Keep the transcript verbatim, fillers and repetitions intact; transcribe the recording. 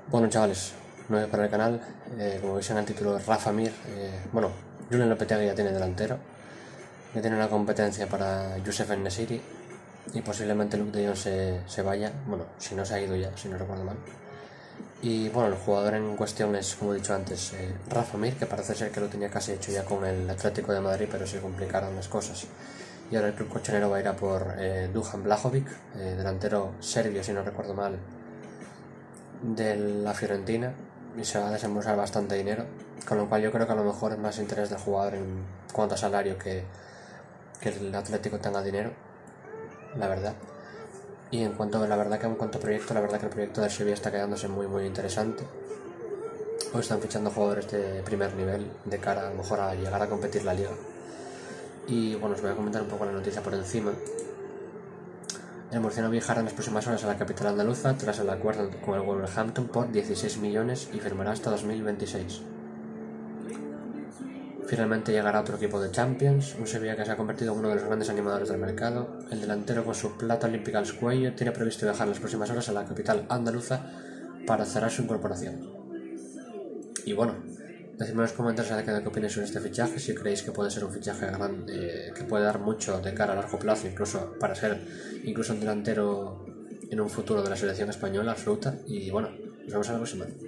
Bueno, chavales, nueve para el canal. Eh, como veis en el título, Rafa Mir. Eh, bueno, Julen Lopetegui ya tiene delantero. Ya tiene una competencia para Youssef En-Nesyri. Y posiblemente Luke de Jong se, se vaya. Bueno, si no se ha ido ya, si no recuerdo mal. Y bueno, el jugador en cuestión es, como he dicho antes, eh, Rafa Mir, que parece ser que lo tenía casi hecho ya con el Atlético de Madrid, pero se complicaron las cosas. Y ahora el club colchonero va a ir a por eh, Duhan Blajovic, eh, delantero serbio, si no recuerdo mal, de la Fiorentina, y se va a desembolsar bastante dinero, con lo cual yo creo que a lo mejor es más interés del jugador en cuanto a salario que, que el Atlético tenga dinero, la verdad. Y en cuanto a la verdad que en cuanto a proyecto, la verdad que el proyecto de Sevilla está quedándose muy muy interesante. Hoy están fichando jugadores de primer nivel de cara a lo mejor a llegar a competir la liga. Y bueno, os voy a comentar un poco la noticia por encima. El murciano viajará en las próximas horas a la capital andaluza tras el acuerdo con el Wolverhampton por dieciséis millones y firmará hasta dos mil veintiséis. Finalmente llegará otro equipo de Champions, un Sevilla que se ha convertido en uno de los grandes animadores del mercado. El delantero, con su plata olímpica al cuello, tiene previsto viajar en las próximas horas a la capital andaluza para cerrar su incorporación. Y bueno, decidme en los comentarios acerca de qué opináis sobre este fichaje, si creéis que puede ser un fichaje grande, eh, que puede dar mucho de cara a largo plazo, incluso para ser incluso un delantero en un futuro de la selección española absoluta. Y bueno, nos vemos a la próxima.